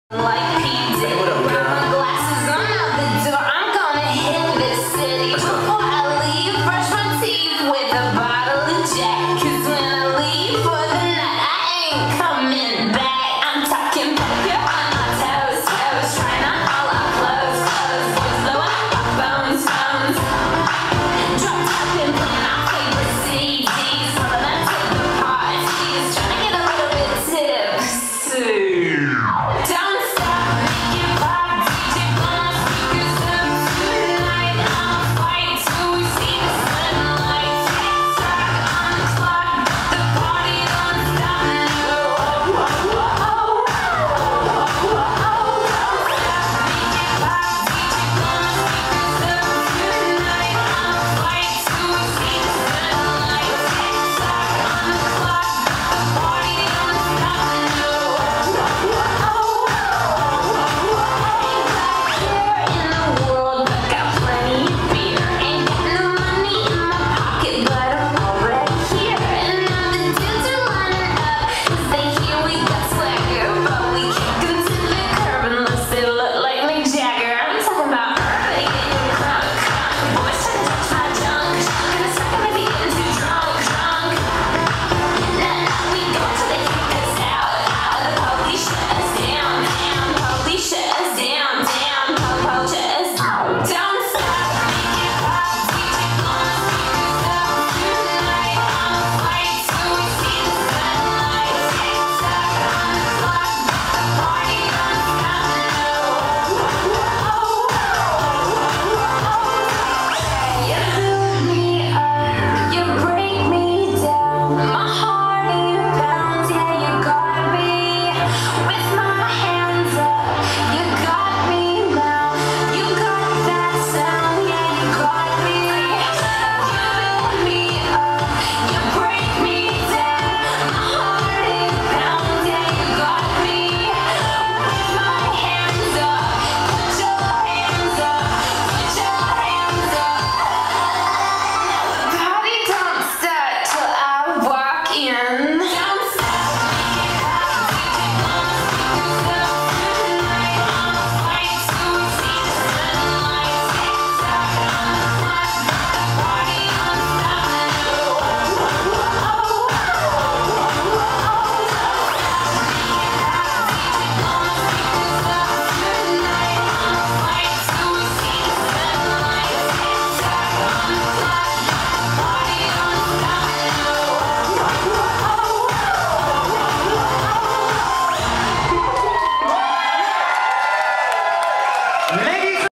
Like PJ, grab my glasses, I'm out the door. I'm gonna hit this city. Before I leave, brush my teeth with a bottle of Jack. 'Cause when I leave for the night, I ain't coming back. I'm talking poker on my toes, toes. Trying on all our clothes, clothes. Boys blowing up our phones, phones. Drop top and playing our favorite CDs. All of them to the parties. Trying to get a little bit tipsy. Don't stop, make it pop. DJ blow my speakers up tonight. I'll fight till we see the sunlight. Tick-tock on the clock, the party don't stop. Whoa, whoa, whoa, whoa, whoa. Don't stop, make it pop. DJ blow my speakers up tonight. I'll fight till we see the sunlight. Tick-tock on the clock, the party don't stop. In the world, but got plenty of beer. Ain't got no money in my pocket, but I'm already here. And now the dudes are lining up, 'cause they hear we got swagger. But we kick them to the curb unless they look like Mick Jagger. I'm talking about they getting crunk, crunk. Boys trying to touch my junk, junk. And it's not gonna be getting too drunk, drunk. Nah, we go till they kick us out, out. The police shut us down, down. Police shut us down, down. Po-po shut us down. Don't stop, make it pop. DJ blow my speakers up tonight. I'll fight till we see the sunlight. Tick-tock on the clock, the party don't stop. You build me up, you break me down. My heart it pounds, yeah, you got me. With my hands up, you got me now. You got that sound, yeah, you got me. You build me up, you break me down. My heart it pounds, yeah, you got me. With my hands up, put your hands up, put your hands up. The party don't start till I walk in. Don't stop, make it pop. DJ blow my speakers up tonight. I'll fight till we see the sunlight. Tick-tock on the clock, the party don't stop. Ladies